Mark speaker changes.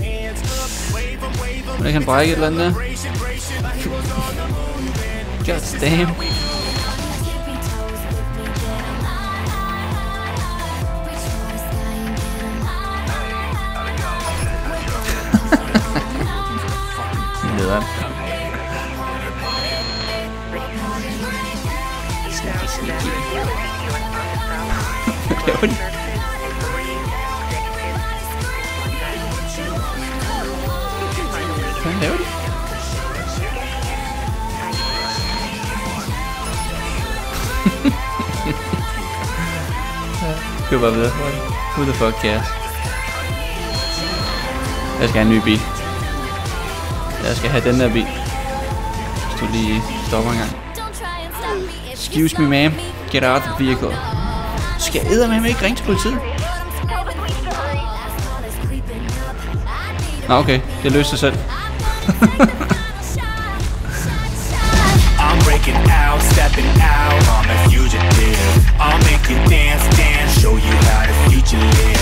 Speaker 1: Men jeg kan brække et eller andet der. God damn. Nederen. Hvad laver de? Hvad laver de? Køb bare videre. Who the fuck cares? Jeg skal have en ny bil. Jeg skal have den der bil. Hvis du lige stopper en gang. Excuse me ma'am. Get out of the vehicle. Skal jeg eddermame ikke ringe til politiet? Nå okay, det løste sig selv.
Speaker 2: I'm breaking out, stepping out, I'm a fugitive. I'll make you dance, dance, show you how the future lives.